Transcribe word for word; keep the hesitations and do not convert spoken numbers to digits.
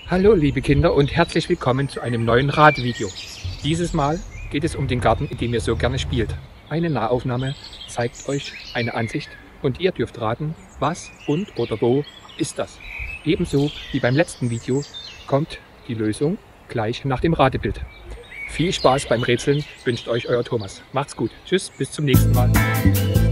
Hallo liebe Kinder und herzlich willkommen zu einem neuen Ratevideo. Dieses Mal geht es um den Garten, in dem ihr so gerne spielt. Eine Nahaufnahme zeigt euch eine Ansicht und ihr dürft raten, was und oder wo ist das. Ebenso wie beim letzten Video kommt die Lösung gleich nach dem Ratebild. Viel Spaß beim Rätseln wünscht euch euer Thomas. Macht's gut. Tschüss, bis zum nächsten Mal.